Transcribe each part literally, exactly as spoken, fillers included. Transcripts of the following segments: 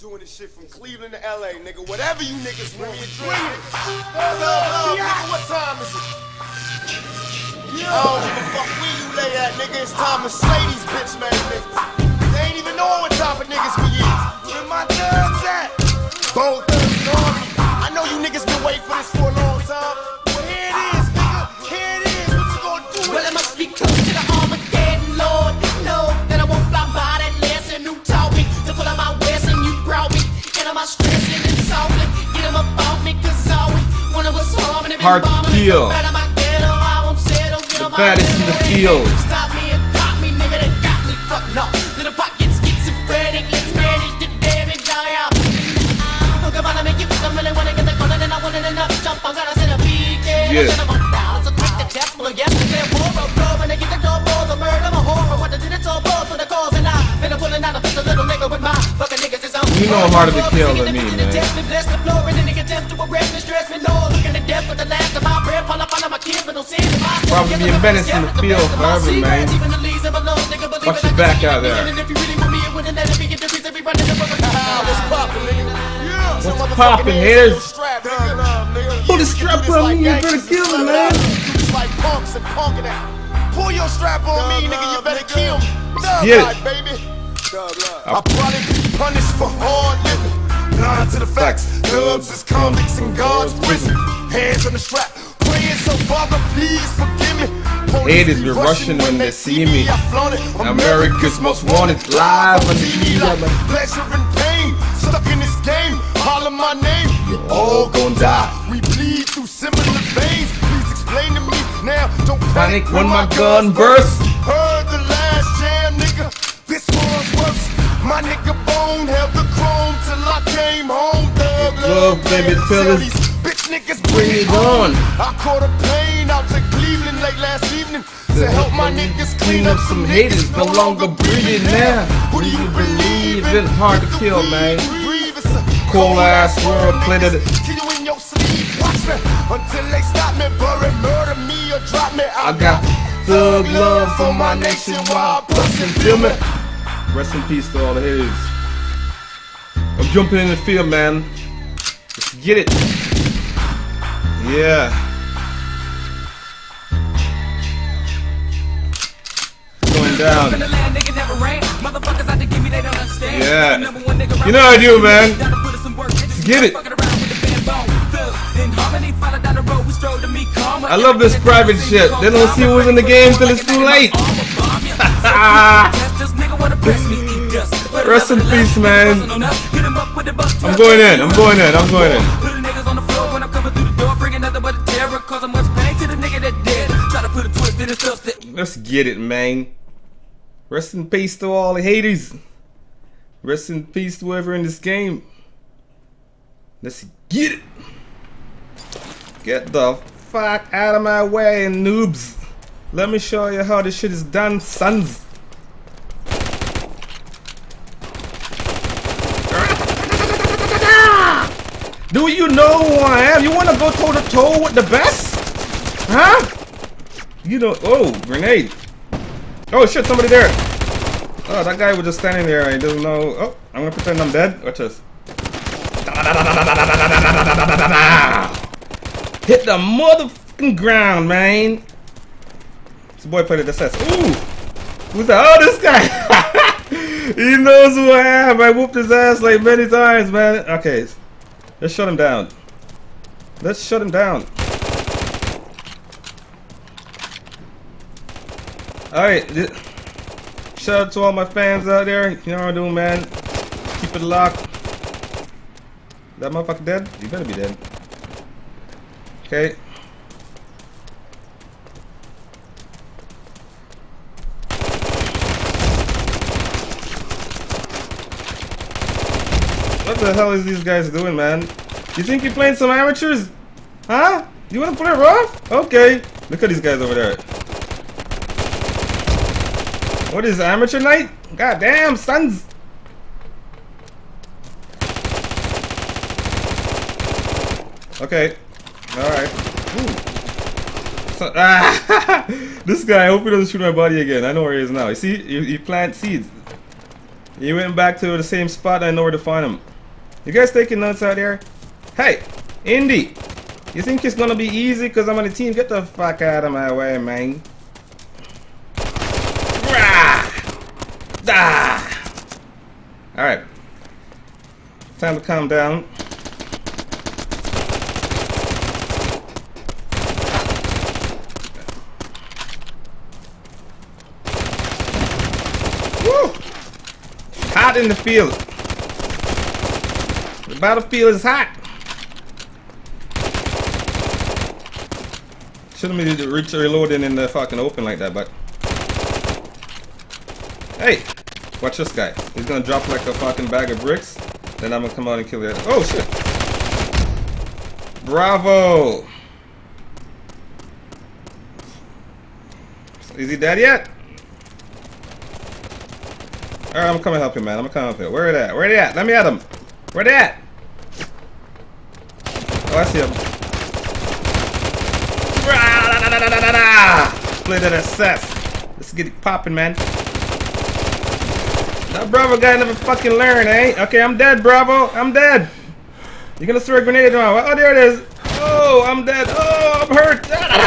Doing this shit from Cleveland to L A, nigga. Whatever you niggas want me to drink. Nigga, what time is it? I don't give a fuck where you lay at, nigga. It's time to slay these bitch made niggas. They ain't even know what type of niggas we is. Where my thugs at? Both thugs on me. I know you niggas been waiting for this for a long time. But here it is, nigga. Here it is. What you gonna do? Well, I must be close to the Armageddon, Lord. No, that I won't fly by that lesson who taught me to pull out my west and you brought me. And I'm stressing and salting. Get him up off me, cause always one of us harming and Hard to kill. The baddest in the field. Stop me and pop me, nigga, that got me fucked up. Little pockets schizophrenic, let's manage the damage, die out. Look, I'm gonna make you feel, I really wanna get the corner, and I want it enough jump. I'm gonna send a beat, yeah. I'm gonna bounce, a quick to test, full of yes, to clear war, a blow, and I get the door for the murder, I'm a horror. What I did, it's all both for the cause, and I've been pulling out a piece of little nigga with my fucking niggas is on. You know harder to kill than me, man. Probably be embedded in the field forever, man. Watch your back out there. What's poppin', haters? Pull the strap on me, you better kill him, man. Pull your strap on me, nigga, you better kill me. Get it. Baby. I probably be punished for hard living. Blind to the facts. Dubs is convicts in God's prison. Hands on the strap. Praying so Father, please forgive me. Haters be rushing when they see me. America's most wanted live on the T V. Pleasure and pain. Stuck in this game. Holler my name. You all gon' die. We bleed through similar veins. Please explain to me now. Don't panic when my gun bursts. Heard the last jam, nigga. This one's worse. My nigga Bone held the chrome till I came home. Thug love, baby, till these bitch niggas bring it on. I caught a plane out to Cleveland late last evening to help my niggas clean up some haters no longer breathing now. Who do you believe in? Hard to kill, man. Cold ass world, played it. Kill you in your sleep, watch me until they stop me, bury, murder me or drop me. I got thug love for my nation while bustin' feel me. Rest in peace to all the haters. I'm jumping in the field, man. Let's get it. Yeah. Going down. Yeah. You know how I do, man. Let's get it. I love this private shit. They don't see who's in the game till it's too late. Rest in peace, man. I'm going in. I'm going in. I'm going in. Let's get it, man. Rest in peace to all the haters. Rest in peace to whoever in this game. Let's get it. Get the fuck out of my way, noobs. Let me show you how this shit is done, sons. Do you know who I am? You wanna go toe to toe with the best? Huh? You know, oh, grenade. Oh shit, somebody there. Oh, that guy was just standing there and he doesn't know. Oh, I'm gonna pretend I'm dead. Watch this. Hit the motherfucking ground, man. This boy played the sets. Ooh! Who's that? Oh, this guy! He knows who I am. I whooped his ass like many times, man. Okay. Let's shut him down. Let's shut him down. Alright. Shout out to all my fans out there. You know what I'm doing, man. Keep it locked. That motherfucker dead? You better be dead. Okay. What the hell is these guys doing, man? You think you're playing some amateurs? Huh? You wanna play rough? Okay. Look at these guys over there. What is amateur night? God damn, sons. Okay. Alright. So, ah, this guy, I hope he doesn't shoot my body again. I know where he is now. You see? He, he planted seeds. He went back to the same spot. I know where to find him. You guys taking notes out there? Hey, Indy, you think it's gonna be easy because I'm on the team? Get the fuck out of my way, man. Ah. Alright. Time to calm down. Woo! Hot in the field. The battlefield is hot. Shouldn't be reach reloading in the fucking open like that, but hey, watch this guy. He's gonna drop like a fucking bag of bricks. Then I'm gonna come out and kill it. Oh shit! Bravo! Is he dead yet? Alright, I'm coming help him, man. I'm gonna come help him. Where they at? Where they at? Let me at him. Where they at? Oh, I see him. Split that assess. Let's get it popping, man. That Bravo guy never fucking learn, eh? Okay, I'm dead, Bravo. I'm dead. You're gonna throw a grenade on. Oh, there it is. Oh, I'm dead. Oh, I'm hurt.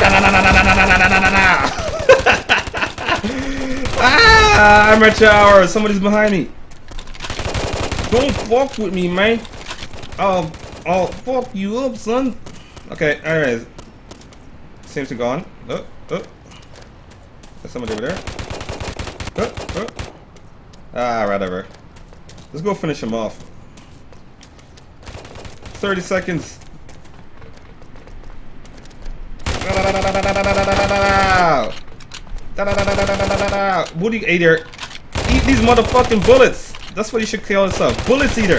Ah, I'm at shower. Somebody's behind me. Don't fuck with me, man. I'll, I'll fuck you up, son. Okay, anyways. Seems to go on. Oh, oh. There's somebody over there. Oh, oh. Ah, whatever. Let's go finish him off. thirty seconds. Woody eater. Eat these motherfucking bullets. That's what you should call yourself. Bullets eater.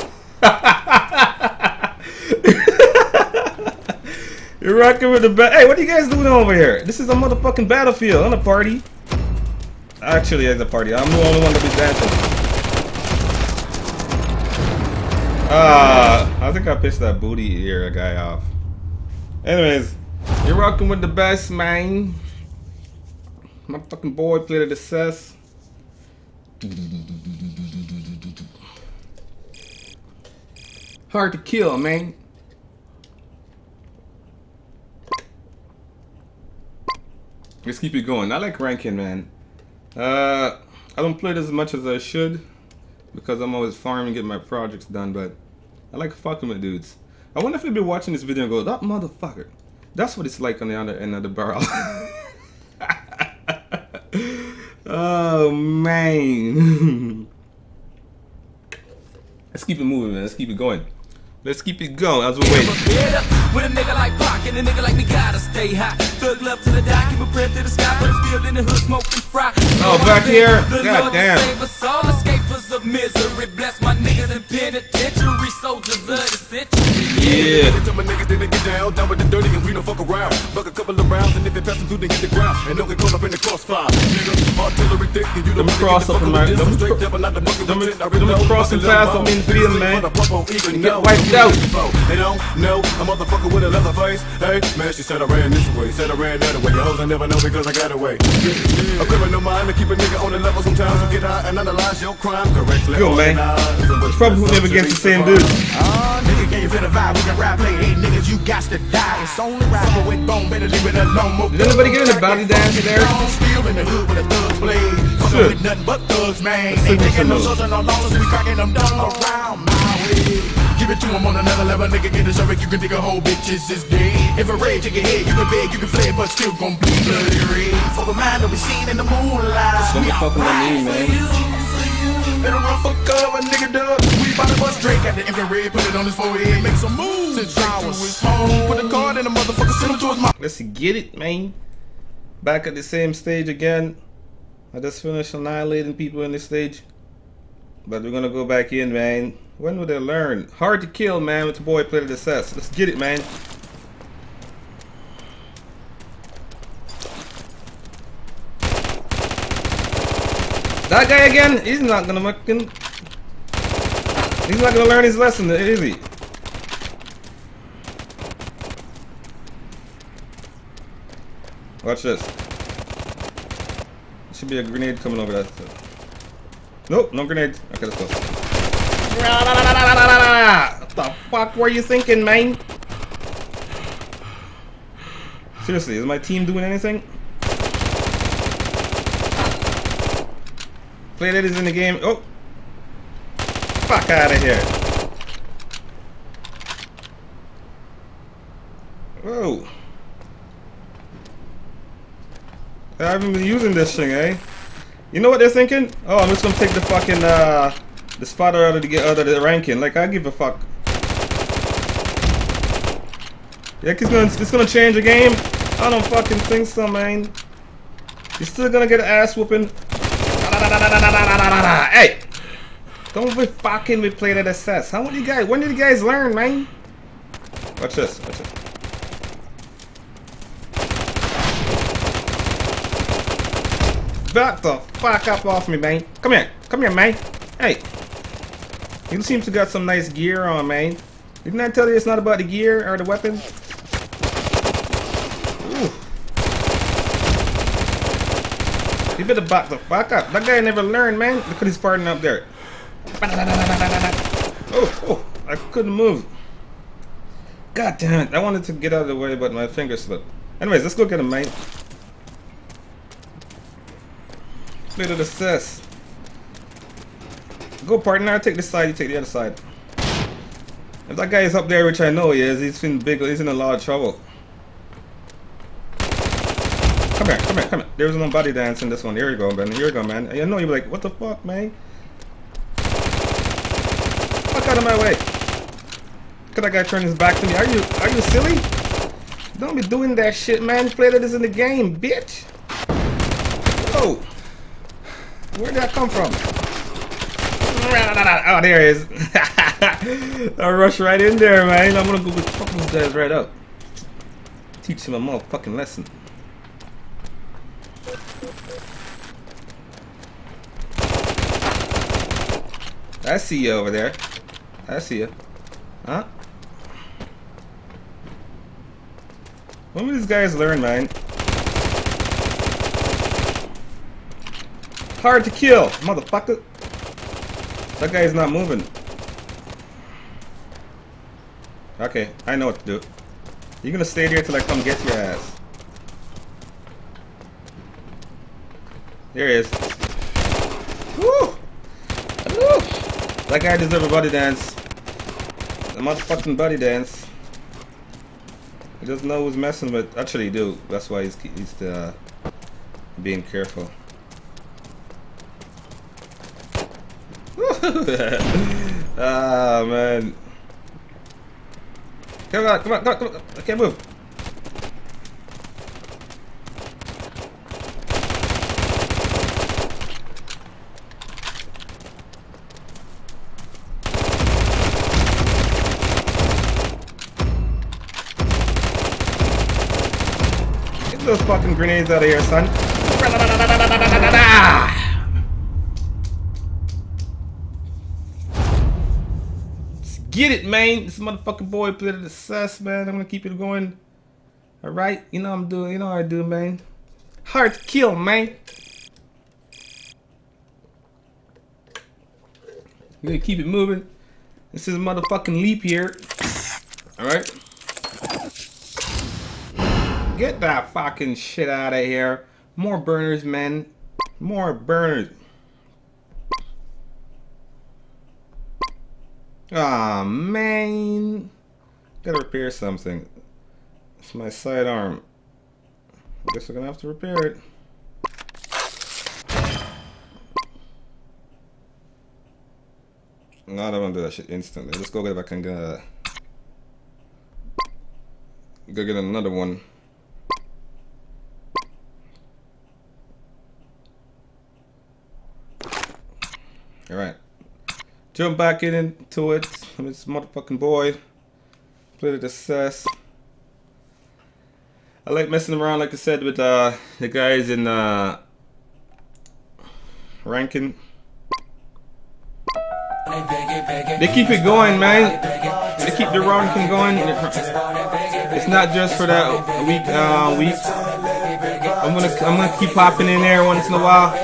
You're rocking with the bat. Hey, what are you guys doing over here? This is a motherfucking battlefield, not a party. Actually, it's a party. I'm the only one to be dancing. Ah, uh, I think I pissed that booty ear guy off. Anyways, you're rocking with the best, man. My fucking boy played the cess. Hard to kill, man. Let's keep it going. I like ranking, man. Uh, I don't play it as much as I should because I'm always farming, getting my projects done. But I like fucking with dudes. I wonder if they'll be watching this video and go, "That motherfucker." That's what it's like on the other end of the barrel. Oh man. Let's keep it moving, man. Let's keep it going. Let's keep it going as we wait. With a nigga like Pac and a nigga like me gotta stay high. Thug love to the die, keep a prayer to the sky, but I'm still in the hood smoking fry. Oh, back here. God damn. Save us all, escapers of misery. Bless my niggas in penitentiary, soldiers of the century. Yeah. Tell my niggas didn't get down, down with the dirty and we don't fuck around. Buck a couple of rounds and if it passes through, then hit the ground. And don't get caught up in the crossfire. Nigga, artillery thick, and you don't Let me cross up in my. Let me cross some fast. I mean, freedom, man. Get wiped out. They don't know a motherfucker with a leather face. Hey, man, she said I ran this way, said I ran that way. Your hoes I never know because I got away. A criminal mind to keep a nigga on the level sometimes. So get high and analyze your crime correctly. Go, man. It's probably never against the same dude. Ah, nigga, can you feel the vibe? We can rap, play, hey, niggas, you got to die. It's only rapper with bone, better leave it alone. Did anybody get in the body dance there? Still in the hood with a thug blade. Fucking with nothing but thugs, man. Ain't taking no shows and no losses. We cracking them down around my way. Give it to him on another level, nigga, get a shovel, you can dig a whole bitches is dead. If a rage in your head, you can beg, you can flay, but still gon' be bloody red. For the mind that we seen in the moonlight. What the fuck with me, man? Better run for cover, nigga, dub. We bout to bust Drake at the infrared, put it on his forehead, make some moves. Since I was home, put a card in the motherfucker, send him to his mom. Let's get it, man. Back at the same stage again. I just finished annihilating people in this stage. But we're gonna go back in, man. When will they learn? Hard to kill, man, with the boy played the cess. Let's get it, man. That guy again? He's not gonna fucking. He's not gonna learn his lesson, is he? Watch this. There should be a grenade coming over that. Nope, no grenade. Okay, let's go. fuck were you thinking, man? Seriously, is my team doing anything? Play that is in the game. Oh! Fuck out of here. Whoa. I haven't been using this thing, eh? You know what they're thinking? Oh, I'm just gonna take the fucking, uh, the spotter out of the, out of the ranking. Like, I give a fuck. Yeah, it's gonna, it's gonna change the game? I don't fucking think so, man. You're still gonna get an ass whooping. Hey! Don't be fucking with play that assess. How did you guys, when did you guys learn, man? Watch this, watch this. Back the fuck up off me, man. Come here, come here, man. Hey. You seem to got some nice gear on, man. Didn't I tell you it's not about the gear or the weapon? Ooh. You better back the fuck up. That guy never learned, man. Look at his farting up there. Oh, oh, I couldn't move. God damn it. I wanted to get out of the way, but my finger slipped. Anyways, let's go get him, mate. Play to the cess. Go, partner. I take this side, you take the other side. If that guy is up there, which I know he is, he's in big, he's in a lot of trouble. Come here, come here, come here. There's no body dance in this one. Here you go, man. Here you go, man. I know you're like, what the fuck, man? Fuck out of my way. Look at that guy turn his back to me. Are you, are you silly? Don't be doing that shit, man. Play that is in the game, bitch. Whoa. Where'd that come from? Oh, there he is. I rush right in there, man. I'm gonna go fuck these guys right up. Teach him a motherfucking lesson. I see you over there. I see you. Huh? When will these guys learn, man? Hard to kill, motherfucker. That guy is not moving. Okay, I know what to do. You're gonna stay there till I come get your ass. There he is. Woo! Woo! That guy deserves a body dance. A motherfucking body dance. He doesn't know who's messing with. Actually, he do. That's why he's he's uh, being careful. Ah, man. Come on, come on, come on, come on. I can't move. Get those fucking grenades out of here, son. Get it, man. This motherfucking boy played the cess, man. I'm gonna keep it going. Alright? You know I'm doing, you know how I do, man. Hard to kill, man. We're gonna keep it moving. This is a motherfucking leap year. Alright? Get that fucking shit out of here. More burners, man. More burners. Aw, oh, man. Gotta repair something. It's my sidearm. I guess we're gonna have to repair it. No, I don't wanna do that shit instantly. Let's go get back and uh, go get another one. Alright. Jump back in into it. This motherfucking boy. Play the cess. I like messing around, like I said, with uh, the guys in uh, ranking. They keep it going, man. They keep the ranking going. It's not just for that week. Uh, week. I'm gonna, I'm gonna keep popping in there once in a while.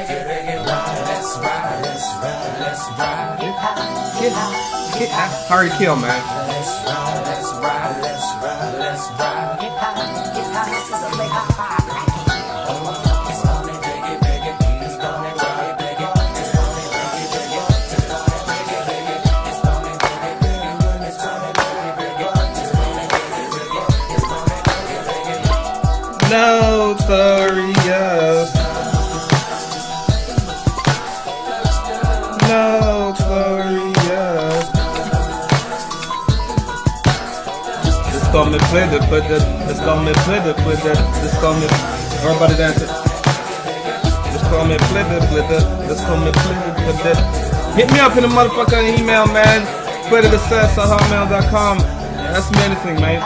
Hard to kill, man. Notorious. Notorious. Just call me play the put that. Just call me play the put that. Just call me. Everybody dance it. Just call me play the play the. Just call me play the put that. Hit me up in the motherfucking email, man. Play the success at hotmail dot com. Ask me anything, man.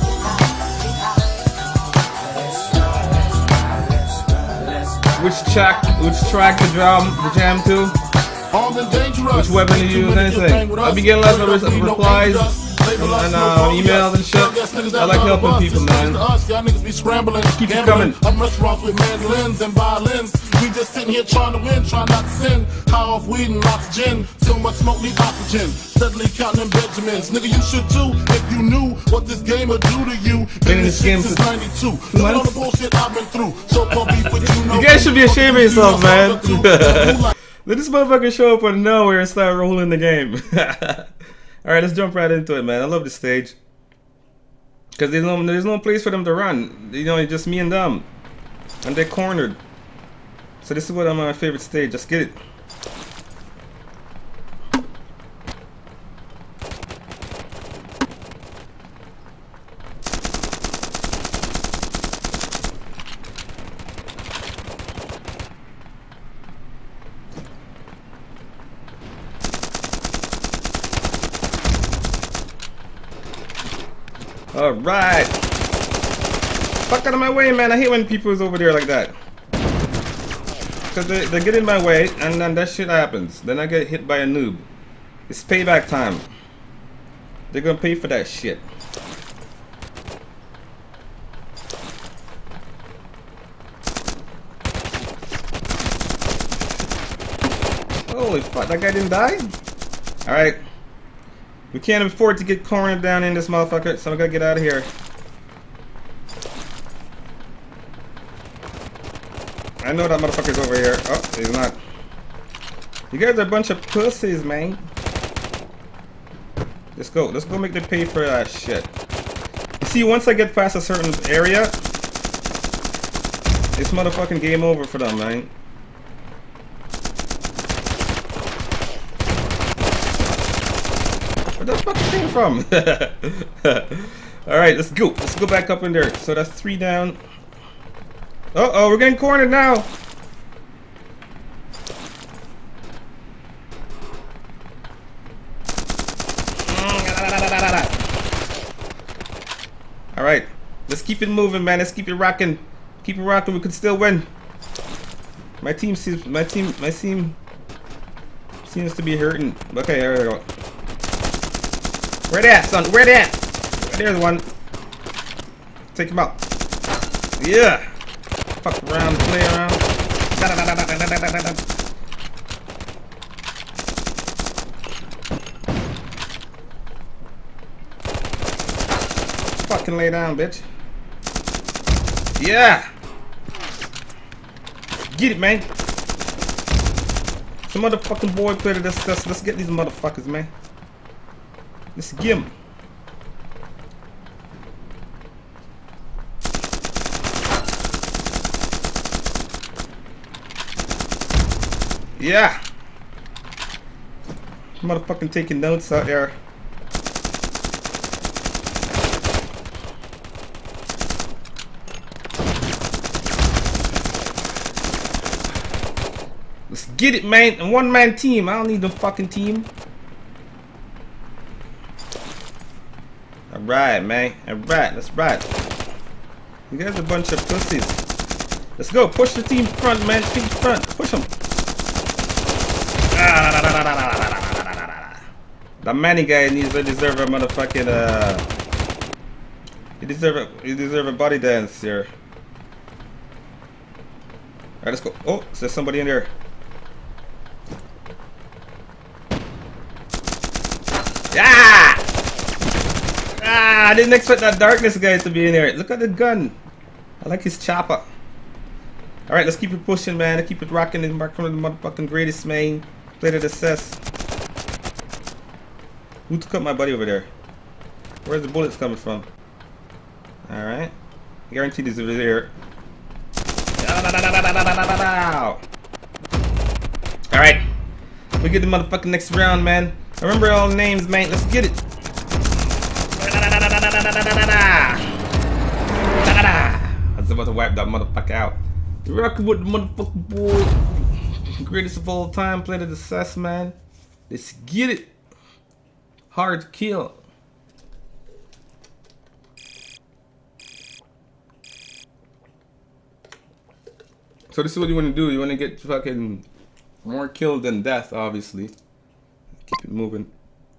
Which track, which track to drum, the jam to? Which weapon to use, anything. I'll be getting lots of replies and uh, emails and shit. I like helping people, man. Keep it coming. We just sitting here trying to win, trying not to sin. High off weed and lots of gin. So much smoke, need oxygen. Steadily counting them Benjamins. Nigga, you should too, if you knew what this game would do to you. Been in this game since ninety-two. Look at all the bullshit I've been through. So called beef with you. You guys should be ashamed of yourself, man. Let this motherfucker show up out of nowhere and start rolling the game. Alright, let's jump right into it, man. I love this stage. Because there's no, there's no place for them to run. You know, it's just me and them. And they're cornered. So this is what I'm on my favorite stage. Just get it. All right. Fuck out of my way, man. I hate when people is over there like that. Because they, they get in my way, and then that shit happens. Then I get hit by a noob. It's payback time. They're gonna pay for that shit. Holy fuck, that guy didn't die? Alright. We can't afford to get cornered down in this motherfucker, so I gotta get out of here. I know that motherfucker's over here. Oh, he's not. You guys are a bunch of pussies, man. Let's go. Let's go make them pay for that shit. You see, once I get past a certain area, it's motherfucking game over for them, man. Where the fuck it came from? Alright, let's go. Let's go back up in there. So that's three down. Uh oh, we're getting cornered now. Alright, let's keep it moving, man. Let's keep it rocking. Keep it rocking. We could still win. My team seems, my team, my team seems to be hurting. Okay, there we go. Where that, son? Where that? There's one. Take him out. Yeah. Fuck around, play around. Da, da, da, da, da, da, da, da, da. Fucking lay down, bitch. Yeah. Get it, man. Some motherfucking boy played this. Let's, let's get these motherfuckers, man. Let's get them. Yeah. Motherfucking taking notes out there. Let's get it, man. A one-man team. I don't need no fucking team. Alright, man. Alright, let's ride. You guys are a bunch of pussies. Let's go. Push the team front, man. Team front. Push them. The Manny guy needs to deserve a motherfucking uh he deserve a he deserve a body dance here. Alright, let's go. Oh, there's somebody in there. Yeah! Ah, I didn't expect that darkness guy to be in here. Look at the gun. I like his chopper. Alright, let's keep it pushing, man. Let's keep it rocking and marking the motherfucking greatest, man. Play to the cess. Who took up my buddy over there? Where's the bullets coming from? Alright. Guaranteed he's over there. Alright. We get the motherfucking next round, man. I remember all the names, man. Let's get it. I was about to wipe that motherfucker out. Rockin' with the motherfucking boy. Greatest of all time. Play to the cess, man. Let's get it. Hard to kill. So this is what you want to do. You want to get fucking more killed than death, obviously. Keep it moving.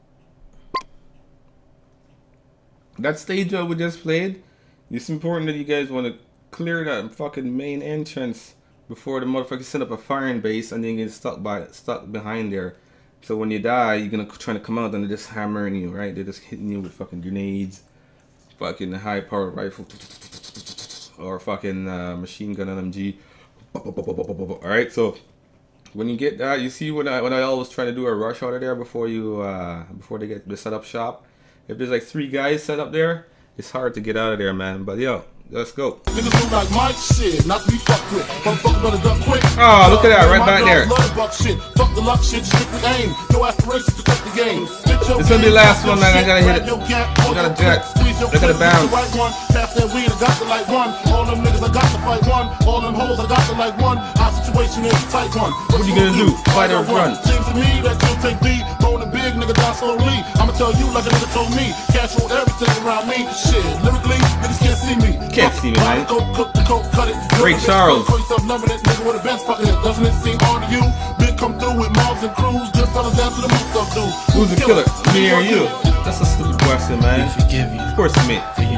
That stage that we just played, it's important that you guys want to clear that fucking main entrance before the motherfucker set up a firing base and then you get stuck by stuck behind there. So when you die, you're gonna try to come out and they're just hammering you, right? They're just hitting you with fucking grenades, fucking high powered rifle, or fucking uh, machine gun L M G. Alright, so when you get that, you see when I when I always try to do a rush out of there before you uh before they get the setup shop. If there's like three guys set up there, it's hard to get out of there, man. But yo, let's go. Niggas do like Mike shit, not to be fucked with. Motherfucker better duck quick. Oh, look at that, right back there. Shit. Fuck the luck shit, strictly aim. No aspirations to cut the game. This gonna be the last one, man. I gotta hit it. I gotta jack. Look at the bounce. Pass that weed, I got to like one. All them niggas, I got to fight one. All them hoes, I got to like one. Our situation is a tight one. What you gonna do? Fight or run? Seems to me that you'll take D. Going big, nigga, down slowly. I'ma tell you like a nigga told me. Cash roll everything around me. Shit, lyrically, niggas can't see me. Can't see me, man. Ray Charles. Doesn't it seem hard to you? Big come through with mobs and crews. Good fellas down to the most of do. Who's the killer? Me or you? That's a stupid question, man. Of course, me. seven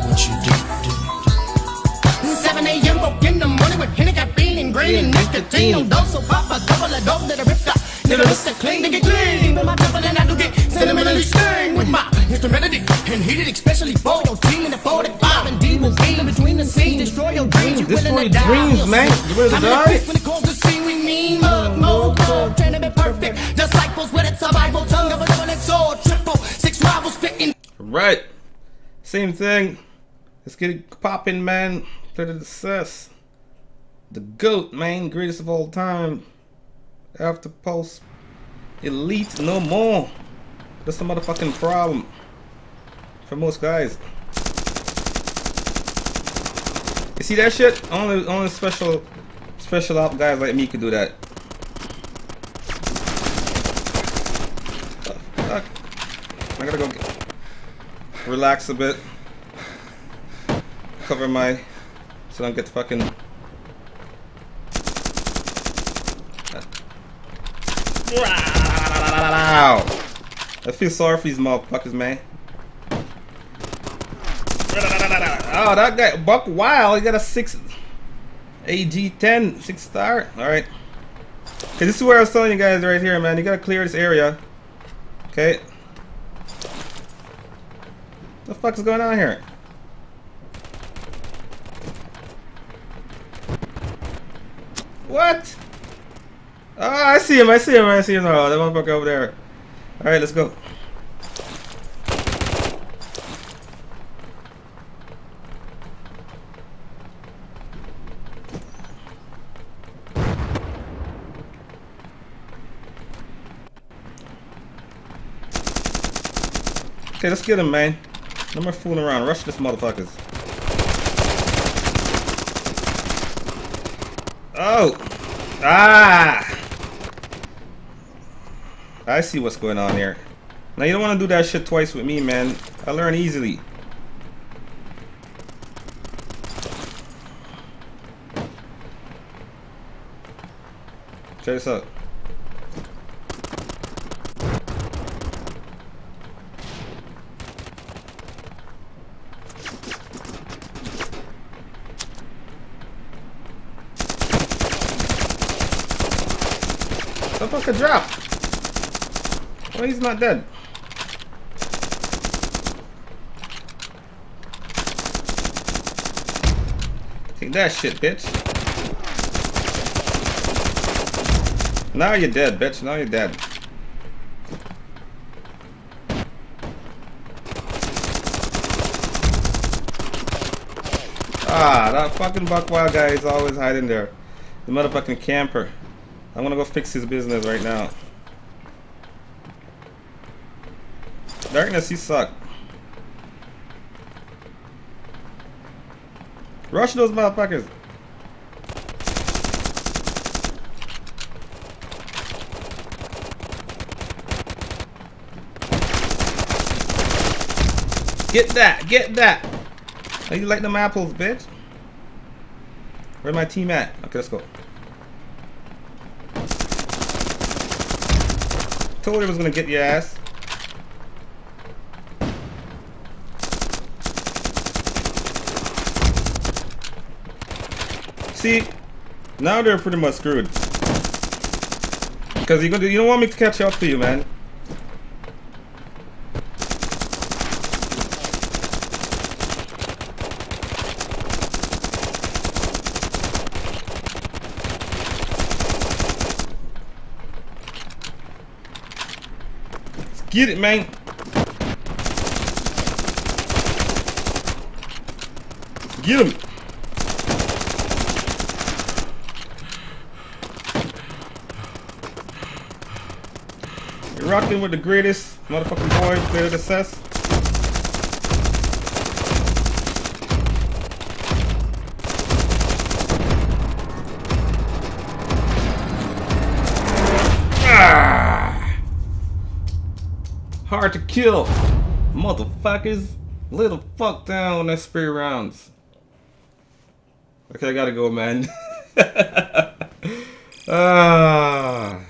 A M woke in the morning with Henny caffeine and grain and nicotine. No dose, so pop a double a dope that a rip got. Nigga, Mister Clean, nigga clean. With my temple and I do get sentimentally stained with my instrumentality and heated, especially for your team in the forty-five and D will be in between the scenes. Destroy your dreams, you Destroy willing to die. dreams, man. You ready to die? When it calls to see, we mean mug, mug, mug, trying to be perfect. Disciples with a survival tongue of a double-edged sword, triple six rivals fitting. Right. Same thing. Let's get it popping, man. Play to the cess. The GOAT, man. Greatest of all time. After Pulse. Elite no more. That's the motherfucking problem. For most guys. You see that shit? Only only special special op guys like me could do that. Oh, fuck. I gotta go get, relax a bit. Cover my so I don't get fucking wow. I feel sorry for these motherfuckers, man. Oh, that guy Buck Wild, he got a six A G ten, six star. Alright. Okay, this is where I was telling you guys right here, man. You gotta clear this area. Okay. What the fuck is going on here? What? Oh, I see him, I see him, I see him. Oh, that motherfucker over there. Alright, let's go. Okay, let's get him, man. No more fooling around. Rush this motherfuckers. Oh! Ah! I see what's going on here. Now you don't want to do that shit twice with me, man. I learn easily. Check this out. The fuck a drop? Oh, he's not dead. Take that shit, bitch. Now you're dead, bitch. Now you're dead. Ah, that fucking Buckwild guy is always hiding there. The motherfucking camper. I'm gonna go fix his business right now. Darkness, you suck. Rush those motherfuckers. Get that, get that. How you like them apples, bitch? Where's my team at? Okay, let's go. Told you it was gonna get your ass. See, now they're pretty much screwed. Cause you you don't want me to catch up to you, man. Let's get it, man. Get him. You're rocking with the greatest motherfucking boy, Player the Cess. Ah! Hard to kill, motherfuckers. Little fuck down on that spray rounds. Okay, I gotta go, man. Ah.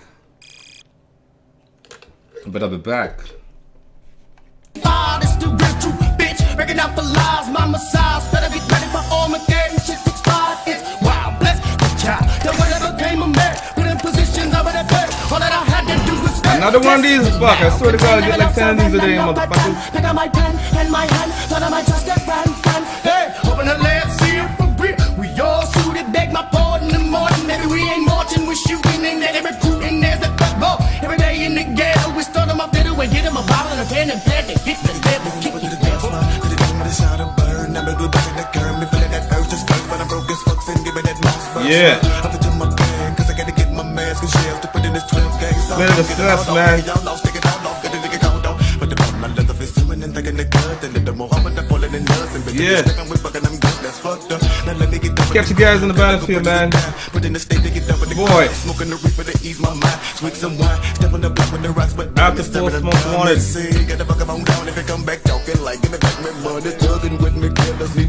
But I'll be back. Ah, this the real truth, bitch. Breaking out for lies, my massage. Better be ready for Armageddon. Shit expired. It's wild, bless the child. That whatever came of merit. Put in positions over the bed. All that I had to do was stay. Another one of these, fuck. I swear to God, I get like ten of these a day, motherfuckers. Pick up my pen and my hand. Thought I might trust that friend, friend. Hey, open the land, see it for real. We all suited, beg my pardon in the morning. Maybe we ain't marching, we shooting and they recruiting. There's a football every day in the ghetto. We start them up there and get them a bottle and a pen and pad. They hit the devil, kick the devil. Yeah. Man, the stress, man. Yeah. Catch you guys in the battlefield, man. Boy. After full smoke wanted.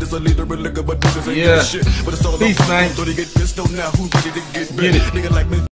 Yeah. Peace, man. Get it.